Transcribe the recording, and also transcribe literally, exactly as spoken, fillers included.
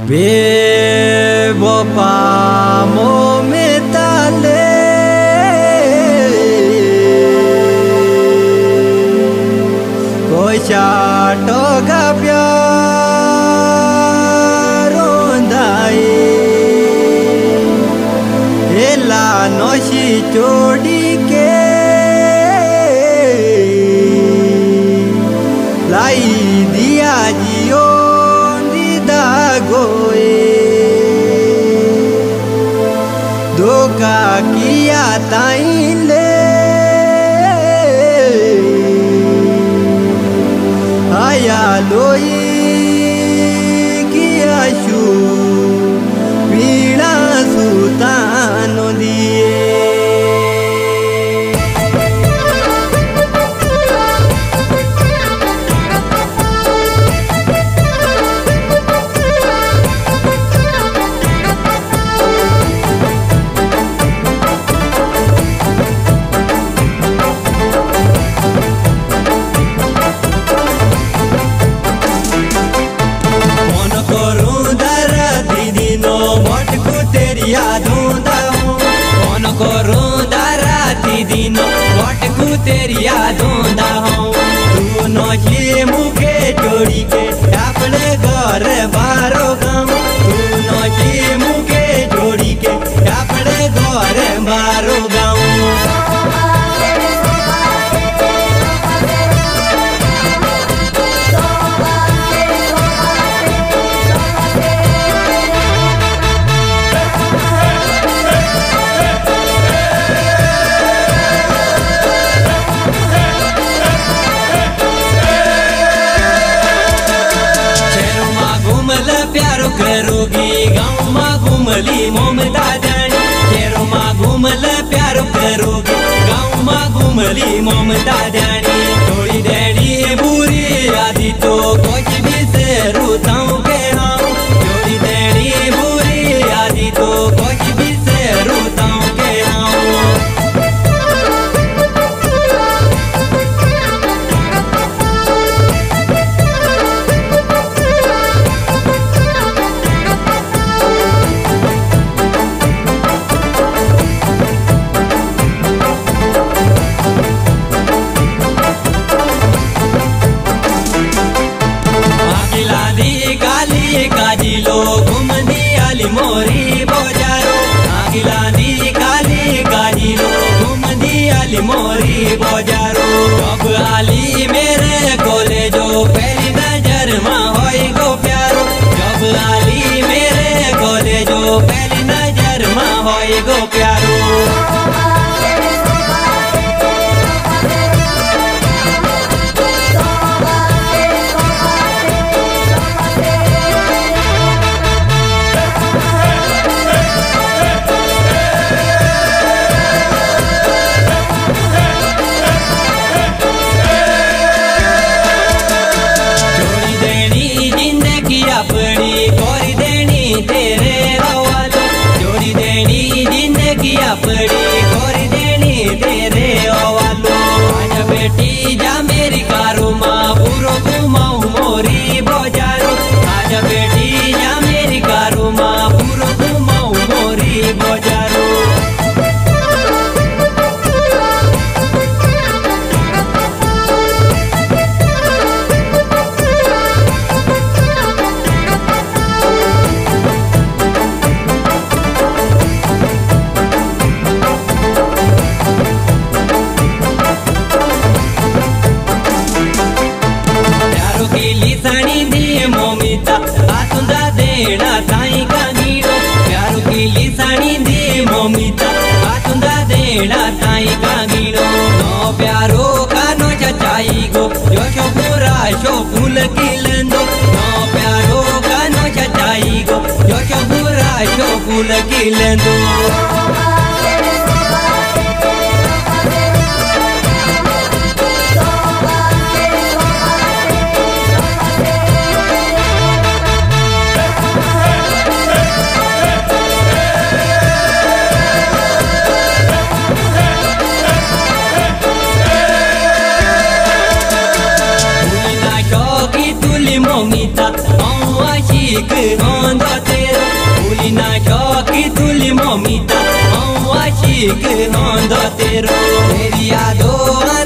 बेवफा मोमेताले कोई चाटो का प्यार रोंदाए एला नौशी चोड़ी के लाई दिया जियो गोए धोखा किया ताइले आया लोई किया शू पीड़ा सुतानो दिए तेरी यादों दा हूँ तू नौशी मुखे जोड़ी के अपने घर बारो गाँव तू नौशी मुखे जोड़ी के अपने घर बारो गाँव करोगी गाँव माँ घूमली ममता जानी शेरों माँ घूमल प्यारो करोगी गाँव माँ घूमली ममता जानी थोड़ी डैडी बुरी आदि तो कुछ भी से रूताऊं के हाँ थोड़ी डैडी बुरी आदि तो कुछ भी से रूताऊं के हाँ मोरी बोजारो आगिला दी काली काजी लो घूम दी आली मोरी बोजारो अब आली मेरे कोले जो पहली नजर माँ होई गो प्यारो जब आली मेरे कोले जो पहली नजर माँ होई गो प्यारो पड़ी कोरी देनी तेरे ओवालो आजा बेटी जा मेरी कारो माँ पूरो घुमाऊ मोरी बोजारो आजा बेटी जा मेरी कारो माँ पूरो घुमाऊ मोरी बोजारो आतुंदा देना ताई का गीरो प्यारो की लिसानी दे मोमिता आतुंदा देना ताई का गीरो नो प्यारो का नो चचाई गो जो शो पूरा शो फूल की लेंदो नो प्यारो का नो चचाई गो जो शो पूरा शो फूल की लेंदो Momita, oh, I see good on the ठीक होंदो तेरो मेरी यादों